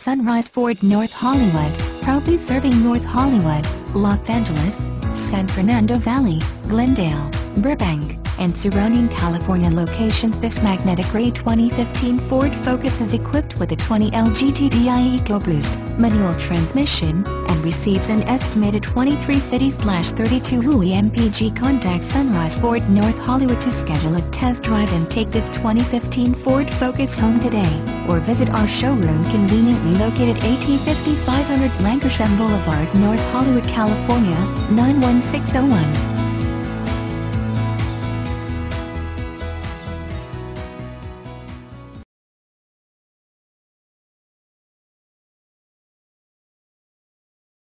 Sunrise Ford North Hollywood, proudly serving North Hollywood, Los Angeles, San Fernando Valley, Glendale, Burbank, and surrounding California locations. This magnetic gray 2015 Ford Focus is equipped with a 20L GTDI EcoBoost manual transmission, and receives an estimated 23 city/32 mpg. Contact Sunrise Ford North Hollywood to schedule a test drive and take this 2015 Ford Focus home today, or visit our showroom conveniently located at 5500 Lankershim Boulevard, North Hollywood, California, 91601.